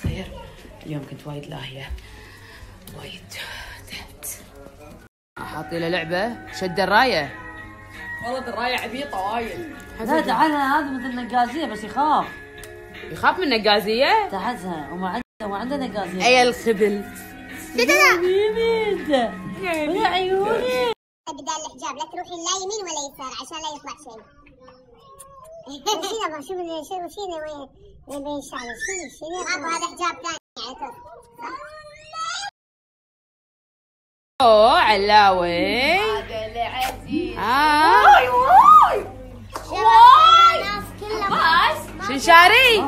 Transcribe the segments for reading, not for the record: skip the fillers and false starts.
الخير. اليوم كنت وايد لاهيه، وايد تعبت. حاطي له لعبه شد الرايه. والله درايه عبيطه وايد. لا تعالها هذا مثل نقازيه بس يخاف من النقازيه؟ تحسها وما عنده نقازيه. اي الخبل. حبيبي يا عيوني. بدال الحجاب لا تروحين لا يمين ولا يسار عشان لا يطلع شيء. وشينا وشينا وين بين الشعر شينا هذا حجاب ثاني يعني. اوه علاوي هذا العزيز. واي الناس كلها بس شو شاري؟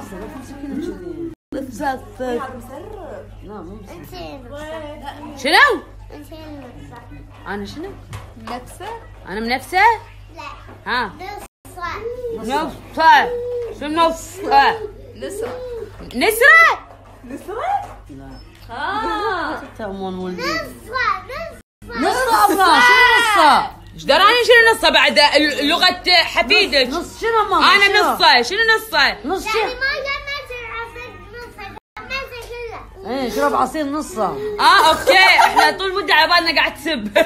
لا مو شنو؟ انتين انا شنو؟ نفسه؟ انا منفسه؟ لا ها نص نصه. شو نصه؟ نسرة. نسرة؟ تأمون ولدي نص نص أبغى شنو ايش دراني شنو نصه بعد لغة حفيدك؟ نص شنو ماما؟ انا نصه. شنو نصه؟ نص يعني شنو؟ ما جنزل عصير نص نزل كله. ايه شرب عصير نصه. اوكي احنا طول مدة على بالنا قاعد تسب.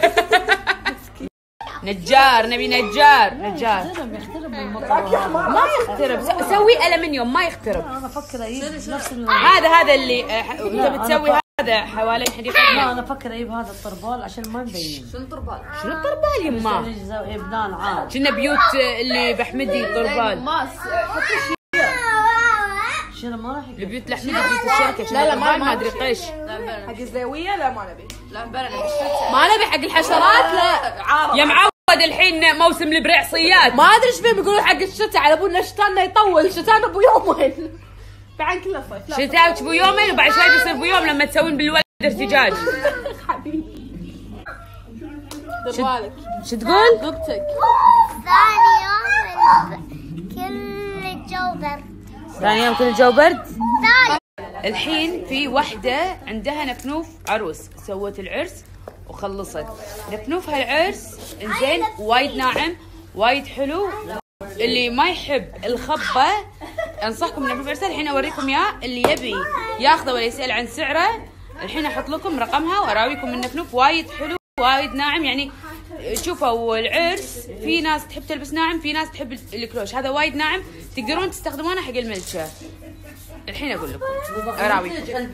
نجار نبي نجار. يخترب بالمطر. ما يخترب، سوي ألمنيوم ما يخترب. انا افكر اجيب نفس هذا اللي انت بتسوي هذا حوالين حديقتنا. لا انا افكر اجيب هذا الطربال عشان ما نبين. شنو طربال؟ شنو الطربال يما؟ ابدان عاد. كنا بيوت اللي بحمدي طربال. ماس حطي شنو ما راح يكفي. البيوت لحمدي بيوت الشركة. لا، ما ادري قيش. حق الزاوية لا ما نبي. لا ما نبي حق الحشرات لا عارض. يا معود الحين موسم البريعصيات. ما ادري ايش فيه بيقولون حق الشتاء على ابونا شتانا يطول شتانا ابو يومين. بعد كله صيف. شتاء تبو يومين وبعد شوي بيصير بو يوم لما تسوين بالولد ارتجاج. حبيبي. دير بالك. شو تقول؟ ضبطك. ثاني يوم كل الجو برد. ثاني يوم كل الجو برد. ثاني الحين في وحدة عندها نفنوف عروس، سوت العرس وخلصت نفنوف هالعرس. انزين وايد ناعم وايد حلو. اللي ما يحب الخبة انصحكم نفنوف عرسها. الحين اوريكم اياه، اللي يبي ياخذه ولا يسأل عن سعره الحين احط لكم رقمها واراويكم النفنوف. وايد حلو وايد ناعم يعني. شوفوا العرس في ناس تحب تلبس ناعم، في ناس تحب الكلوش. هذا وايد ناعم تقدرون تستخدمونه حق الملشة. الحين اقول لكم اراويكم.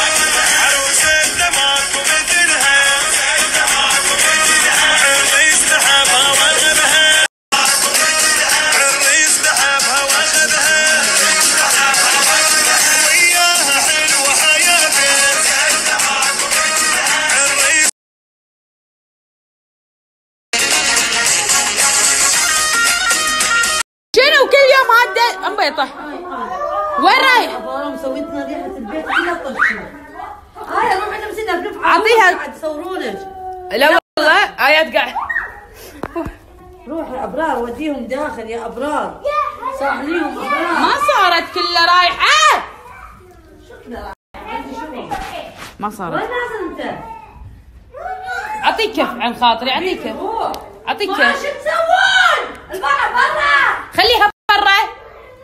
شنو كل يوم هذا انبيطه؟ وين رايح؟ والله مسويت لنا ريحه البيت كلها طشه. هاي روح احنا مسينا بنفعل. أعطيها. تصورونك. لا والله ايات قاعد. روح يا ابرار وديهم داخل يا ابرار. ساحليهم ابرار. ما صارت كلها رايحه. ما صارت. وين نازل انت؟ اعطيك كف عن خاطري. اعطيك كف. اعطيك شو كف. تسوون؟ البحر برا. خليها برا.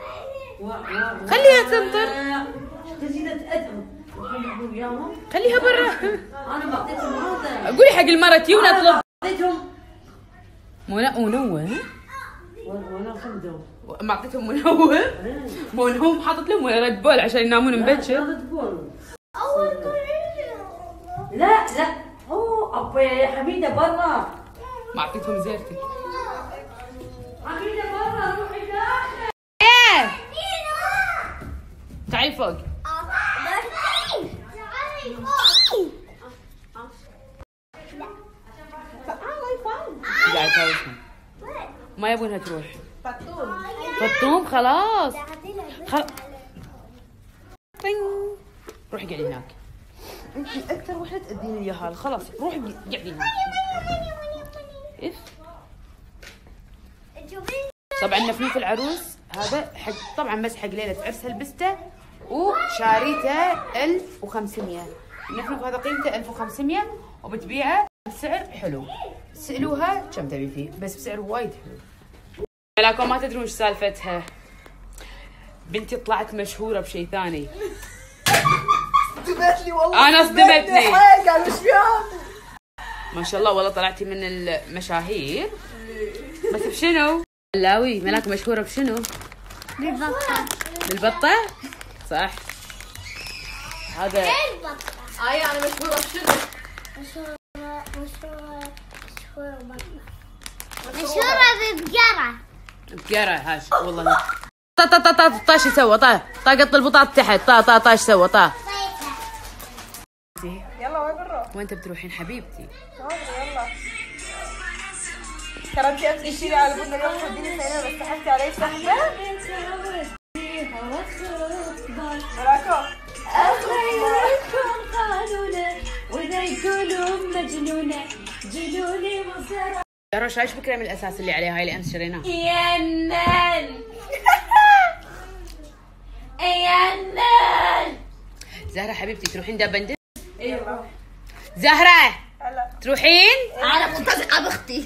خليها تنطر. تجي تأدب. خليها برا. انا ما اعطيتهم هذا. قولي حق المرة تيونا اطلب. اعطيتهم منوه. وانا خمدوا. ما اعطيتهم منوه. منوه حاطط لهم ريد بول عشان ينامون مبكر. لا اوه ابا يا حميده برا. ما اعطيتهم زيرتك. حميده برا روحي داخل. ايه تعالي فوق. قاعد تسوي ما يبونها تروح. فطوم خلاص. روحي قعدي هناك. انت اكثر وحده تأذيني اليهال. خلاص روحي قعدي هناك. اف طبعا نفنوف العروس هذا حق طبعا بس حق ليله عرسها لبسته وشاريته 1500. النفنوف هذا قيمته 1500 وبتبيعه بسعر حلو. سألوها كم تبي فيه بس بسعر وايد حلو. لكم ما تدرون ايش سالفتها. بنتي طلعت مشهوره بشيء ثاني. صدمت لي والله. انا صدمتني قال وش فيها؟ ما شاء الله والله طلعتي من المشاهير. بس بشنو؟ لاوي ملاك مشهورة بشنو؟ بالبطة. بالبطة؟ صح. هذا اي انا مشهورة بشنو؟ مشهورة ببقرة. بقرة هاش والله. طا شو سوى؟ طا قط البطاط تحت. طا شو سوى؟ طا. يلا وين بنروح؟ وين انت بتروحين حبيبتي؟ يلا. ترى انتي امس تشيلي على بدنا اليوم توديني سينما بس سحبتي علي سحبة. ملاكو. يا رش ايش بكريم الاساس اللي عليه هاي اللي امس شريناه؟ زهرة حبيبتي تروحين دابندن؟ ايوه. زهرة هلا. تروحين؟ انا ملتصقة باختي.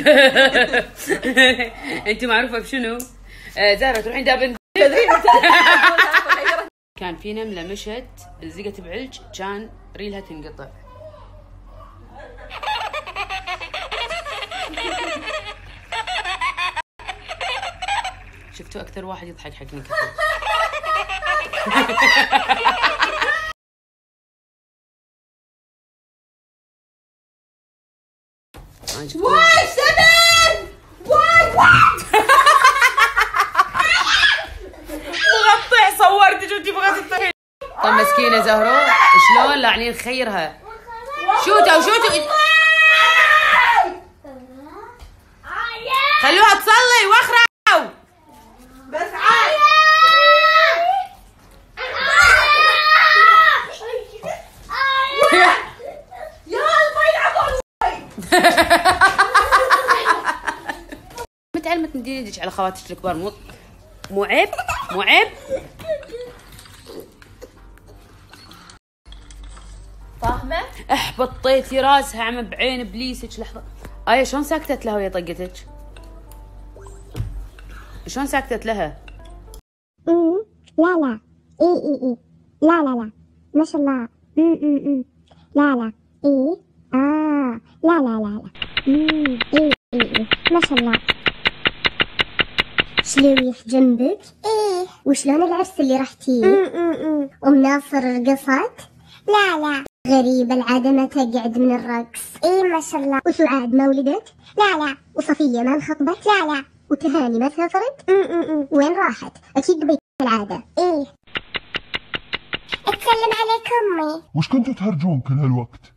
انت معروفة بشنو؟ زهرة تروحين دابندن؟ كان في نملة مشت لزقت بعلج كان ريلها تنقطع. شفتوا اكثر واحد يضحك حقني كثير. واي سمن. واي مغطي صورتي شو تبغى تطيح. طب مسكينة زهرة شلون لاعنين خيرها. شوتوا خلوها تصلي واخرعوا. بس عاد. يا ما يلعبون. متى علمت ندير يدك على خواتك الكبار؟ مو عيب. مو عيب. فاهمة؟ احبطيتي راسها عم بعين ابليسك لحظة. آية شلون ساكتت لها وهي طقتك؟ شلون ساكتت لها؟ لا اي لا ما شاء الله. لا اي لا اي ما شاء الله. شلويح جنبك؟ ايه. وشلون العرس اللي رحتيه؟ ام ناصر رقصت؟ لا غريبة العادة ما تقعد من الرقص. ايه ما شاء الله. وسعاد ما ولدت؟ لا وصفية ما انخطبت؟ لا وتهاني ما سافرت؟ وين راحت؟ اكيد دبي العادة. ايه. اتسلم عليك امي. وش كنتوا تهرجون كل هالوقت؟